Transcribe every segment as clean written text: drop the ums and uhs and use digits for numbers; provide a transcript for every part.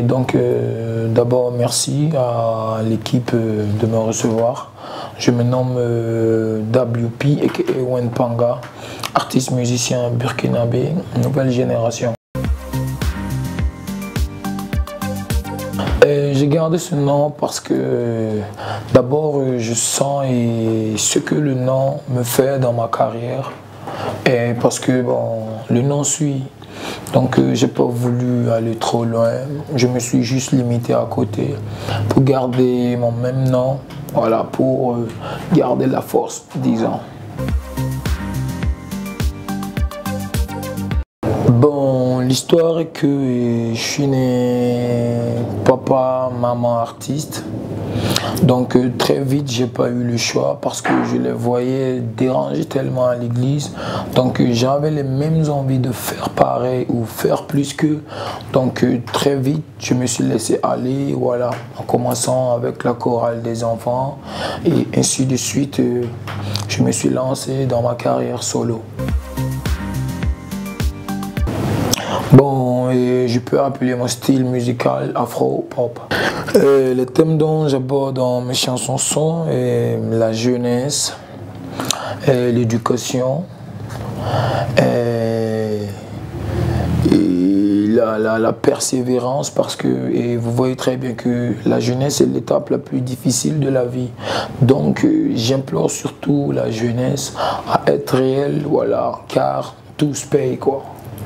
donc, d'abord, merci à l'équipe de me recevoir. Je me nomme WP, aka Wenpanga, artiste musicien burkinabé, nouvelle génération. J'ai gardé ce nom parce que d'abord je sens ce que le nom me fait dans ma carrière, et parce que bon, le nom suit. Donc j'ai pas voulu aller trop loin, je me suis juste limité à côté pour garder mon même nom, voilà, pour garder la force, disons. Bon, l'histoire est que je suis né papa, maman artiste. Donc très vite, j'ai pas eu le choix parce que je les voyais déranger tellement à l'église. Donc j'avais les mêmes envies de faire pareil ou faire plus qu'eux. Donc très vite, je me suis laissé aller, voilà, en commençant avec la chorale des enfants et ainsi de suite. Je me suis lancé dans ma carrière solo. Bon, et je peux appeler mon style musical afro-pop. Les thèmes dont j'aborde dans mes chansons sont la jeunesse, l'éducation, la persévérance, parce que vous voyez très bien que la jeunesse est l'étape la plus difficile de la vie. Donc j'implore surtout la jeunesse à être réelle, voilà, car tout se paye, quoi.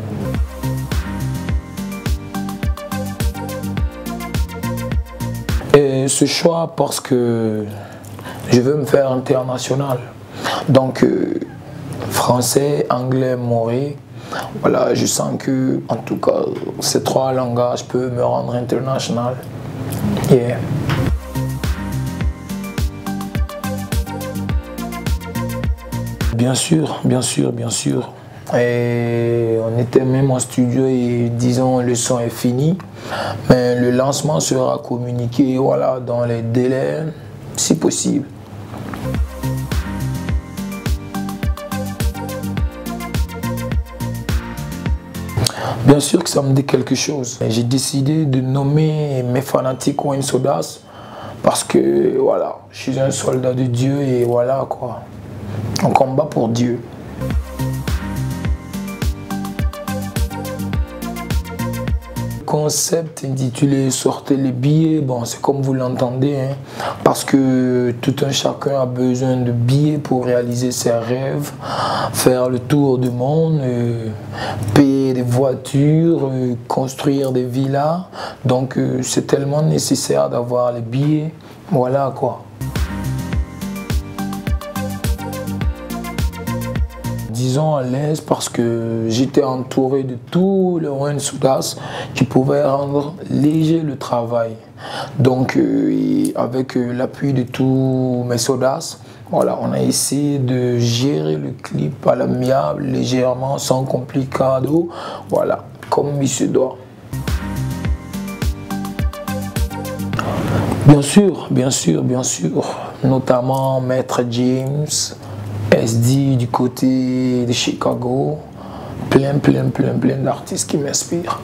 Et ce choix parce que je veux me faire international. Donc français, anglais, moré. Voilà, je sens que en tout cas ces trois langages peuvent me rendre international. Yeah. Bien sûr, bien sûr, bien sûr. Et on était même en studio et disons le son est fini, mais le lancement sera communiqué, voilà, dans les délais si possible. Bien sûr que ça me dit quelque chose. J'ai décidé de nommer mes fanatiques Wensodas parce que voilà, je suis un soldat de Dieu et voilà quoi, on combat pour Dieu. Concept intitulé Sortez les billets, bon c'est comme vous l'entendez, hein, parce que tout un chacun a besoin de billets pour réaliser ses rêves, faire le tour du monde, payer des voitures, construire des villas, donc c'est tellement nécessaire d'avoir les billets, voilà quoi. Disons à l'aise parce que j'étais entouré de tous les Wensodas qui pouvaient rendre léger le travail. Donc avec l'appui de tous mes sodas, voilà, on a essayé de gérer le clip à l'amiable, légèrement, sans complicado, voilà, comme il se doit. Bien sûr, bien sûr, bien sûr, notamment Maître James, SD du côté de Chicago, plein d'artistes qui m'inspirent.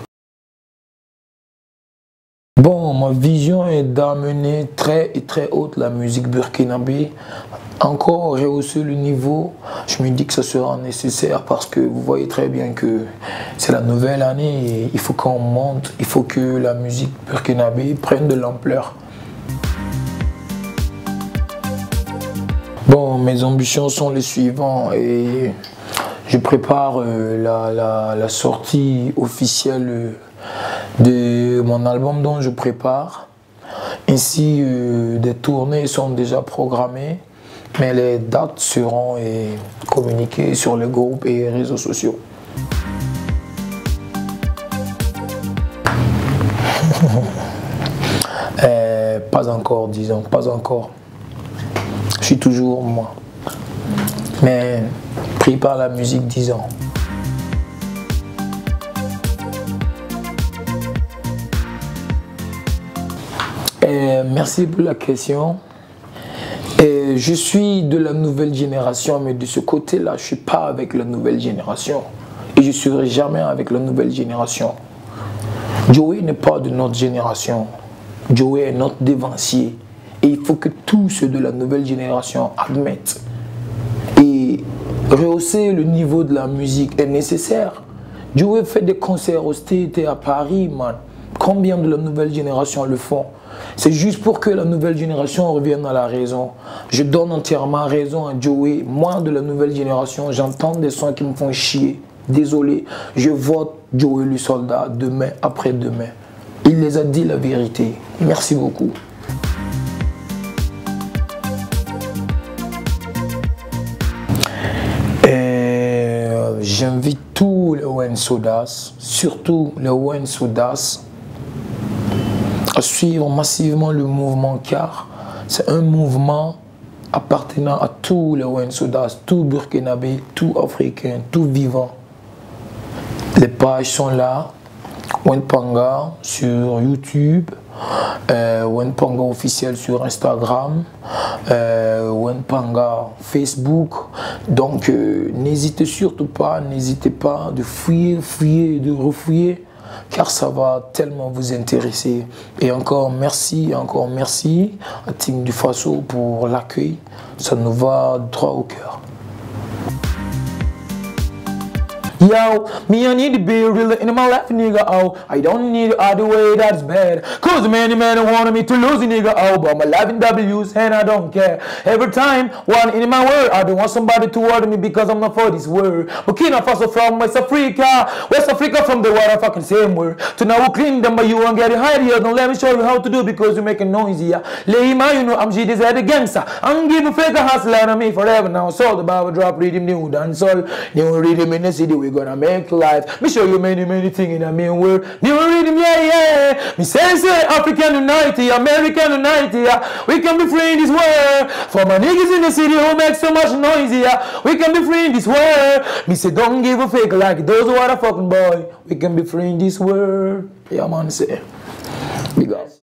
Bon, ma vision est d'amener très haute la musique burkinabé, encore rehausser le niveau. Je me dis que ça sera nécessaire parce que vous voyez très bien que c'est la nouvelle année et il faut qu'on monte, il faut que la musique burkinabé prenne de l'ampleur. Bon, mes ambitions sont les suivantes et je prépare la sortie officielle de mon album dont je prépare. Ainsi, des tournées sont déjà programmées, mais les dates seront communiquées sur les groupes et les réseaux sociaux. Pas encore, disons, pas encore. Je suis toujours moi, mais pris par la musique, disons. Merci pour la question. Je suis de la nouvelle génération, mais de ce côté-là, je ne suis pas avec la nouvelle génération. Et je ne serai jamais avec la nouvelle génération. Joey n'est pas de notre génération. Joey est notre dévancier. Et il faut que tous ceux de la nouvelle génération admettent. Et rehausser le niveau de la musique est nécessaire. Joey fait des concerts au States et à Paris, man. Combien de la nouvelle génération le font? C'est juste pour que la nouvelle génération revienne à la raison. Je donne entièrement raison à Joey. Moi, de la nouvelle génération, j'entends des sons qui me font chier. Désolé, je vote Joey le soldat demain après-demain. Il les a dit la vérité. Merci beaucoup. J'invite tous les Wensodas, surtout les Wensodas, à suivre massivement le mouvement, car c'est un mouvement appartenant à tous les Wensodas, tout Burkinabé, tout Africain, tout vivant. Les pages sont là, Wenpanga sur YouTube, Wenpanga officiel sur Instagram, Wenpanga Facebook. Donc n'hésitez surtout pas, n'hésitez pas de fouiller, de refouiller, car ça va tellement vous intéresser. Et encore merci à Team du Faso pour l'accueil, ça nous va droit au cœur. Yo, me I need to be real in my life, nigga, oh. I don't need other way that's bad. Cause many men wanted me to lose, nigga, oh. But my life in W's and I don't care. Every time, one in my world, I don't want somebody to order me because I'm not for this world. Burkina Faso from West Africa. West Africa from the water, fucking same word. To now we clean them, but you won't get it higher here. Don't let me show you how to do because you're making noise here. Lehima, you know, I'm G, this head the gangster. I'm giving fake a hustler on me forever now. So the Bible drop, read him new dance all. New read him in the city, we gonna make life. Me show you many things in the main world. New rhythm, yeah. Me say African unity, American unity, yeah. We can be free in this world. For my niggas in the city who make so much noise, yeah. We can be free in this world. Me say don't give a fake like those who are the fucking boy. We can be free in this world. Yeah, man, say. Big up.